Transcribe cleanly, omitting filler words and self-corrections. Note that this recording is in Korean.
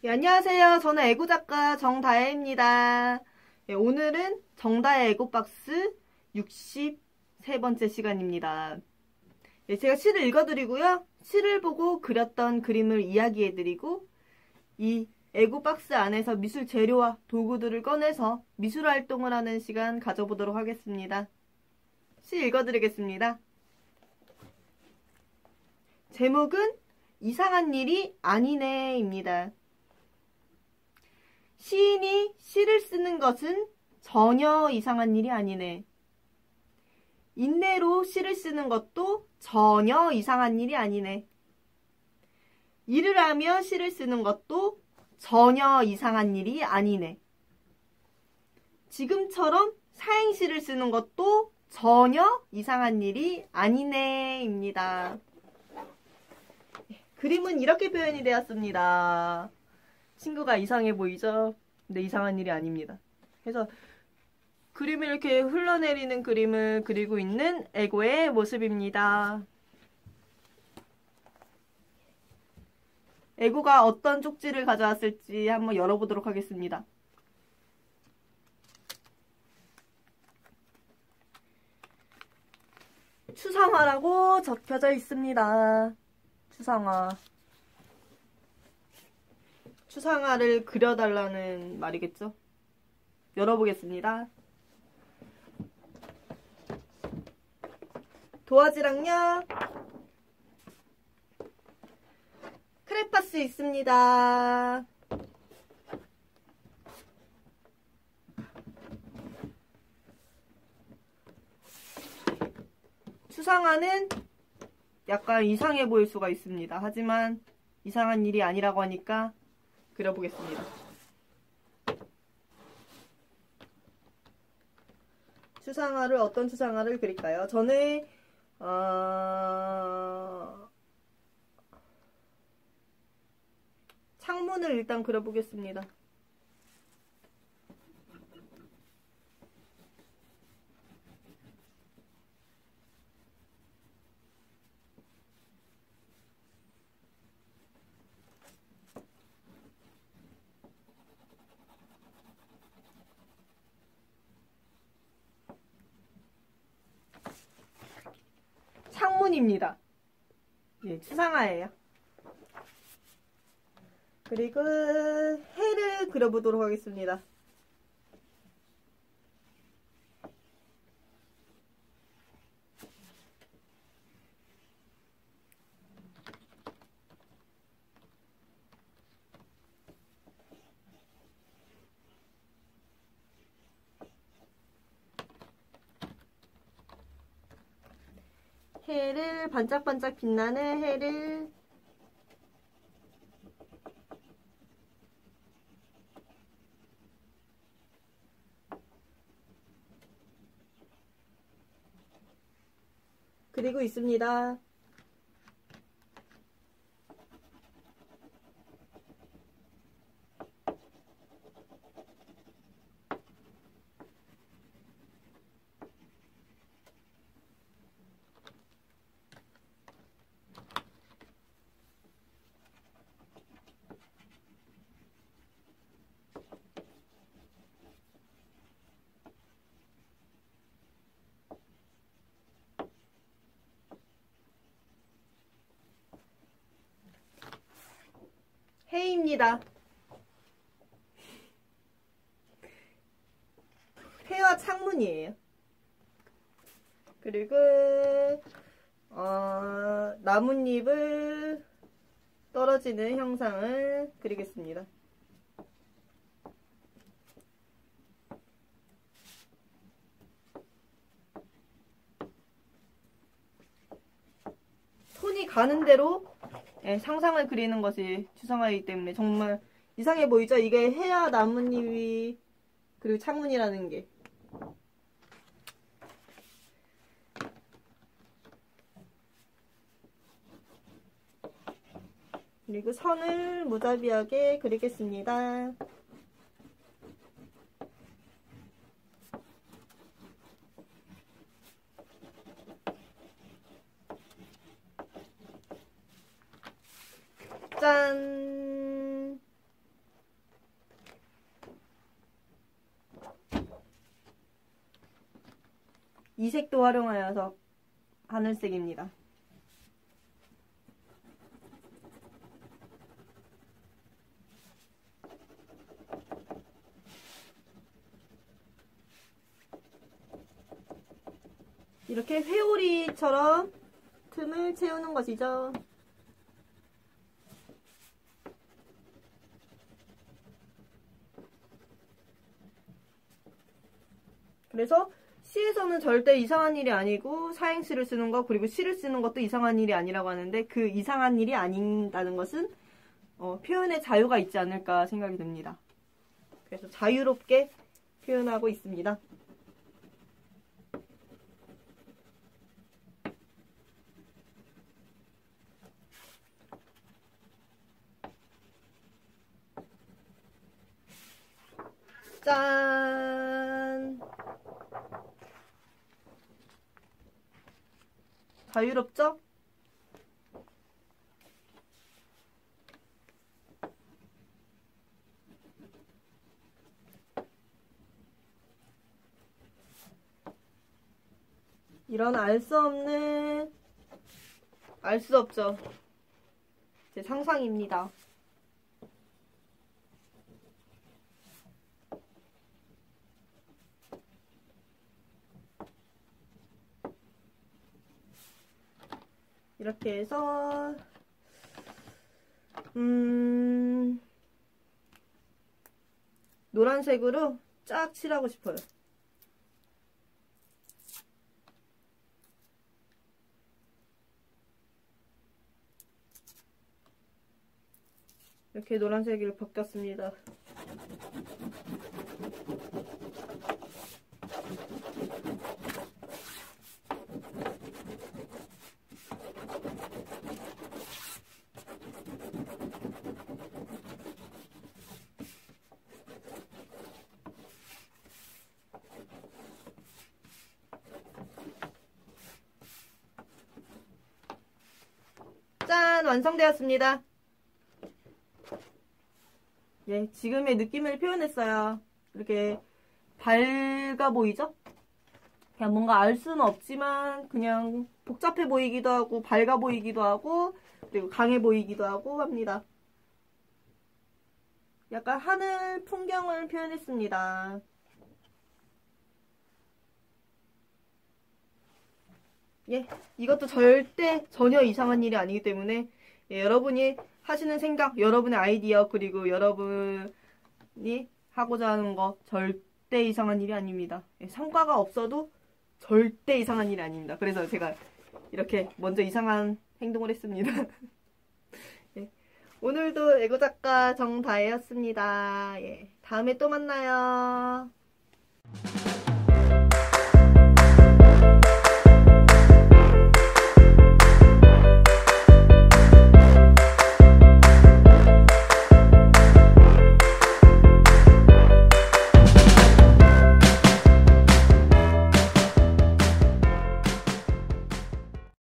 예, 안녕하세요. 저는 애고작가 정다혜입니다. 예, 오늘은 정다혜 애고박스 63번째 시간입니다. 예, 제가 시를 읽어드리고요. 시를 보고 그렸던 그림을 이야기해드리고 이 애고박스 안에서 미술 재료와 도구들을 꺼내서 미술 활동을 하는 시간 가져보도록 하겠습니다. 시 읽어드리겠습니다. 제목은 이상한 일이 아니네입니다. 시인이 시를 쓰는 것은 전혀 이상한 일이 아니네. 인내로 시를 쓰는 것도 전혀 이상한 일이 아니네. 일을 하며 시를 쓰는 것도 전혀 이상한 일이 아니네. 지금처럼 사행시를 쓰는 것도 전혀 이상한 일이 아니네입니다. 그림은 이렇게 표현이 되었습니다. 친구가 이상해 보이죠? 근데 이상한 일이 아닙니다. 그래서 그림을 이렇게 흘러내리는 그림을 그리고 있는 애고의 모습입니다. 애고가 어떤 쪽지를 가져왔을지 한번 열어보도록 하겠습니다. 추상화라고 적혀져 있습니다. 추상화. 추상화를 그려달라는 말이겠죠? 열어보겠습니다. 도화지랑요. 크레파스 있습니다. 추상화는 약간 이상해 보일 수가 있습니다. 하지만 이상한 일이 아니라고 하니까 그려보겠습니다. 추상화를 어떤 추상화를 그릴까요? 저는 창문을 일단 그려보겠습니다. 창문입니다. 예, 추상화예요. 그리고 해를 그려보도록 하겠습니다. 해를 반짝반짝 빛나는 해를 그리고 있습니다. 해입니다. 해와 창문이에요. 그리고 나뭇잎을 떨어지는 형상을 그리겠습니다. 손이 가는 대로 상상을 그리는 것이 추상화이기 때문에 정말 이상해 보이죠? 이게 해야 나뭇잎이 그리고 창문이라는 게. 그리고 선을 무자비하게 그리겠습니다. 짠! 이 색도 활용하여서 하늘색입니다. 이렇게 회오리처럼 틈을 채우는 것이죠. 그래서 시에서는 절대 이상한 일이 아니고 사행시를 쓰는 거 그리고 시를 쓰는 것도 이상한 일이 아니라고 하는데 그 이상한 일이 아닌다는 것은 표현의 자유가 있지 않을까 생각이 듭니다. 그래서 자유롭게 표현하고 있습니다. 짠! 자유롭죠? 이런 알 수 없죠. 제 상상입니다. 이렇게 해서 노란색으로 쫙 칠하고 싶어요. 이렇게 노란색으로 바뀌었습니다. 짠! 완성되었습니다. 예, 지금의 느낌을 표현했어요. 이렇게 밝아 보이죠? 그냥 뭔가 알 수는 없지만 그냥 복잡해 보이기도 하고 밝아 보이기도 하고 그리고 강해 보이기도 하고 합니다. 약간 하늘 풍경을 표현했습니다. 예, 이것도 전혀 이상한 일이 아니기 때문에 예, 여러분이 하시는 생각, 여러분의 아이디어 그리고 여러분이 하고자 하는 거 절대 이상한 일이 아닙니다. 예, 성과가 없어도 절대 이상한 일이 아닙니다. 그래서 제가 이렇게 먼저 이상한 행동을 했습니다. 예, 오늘도 애고작가 정다혜였습니다. 예, 다음에 또 만나요.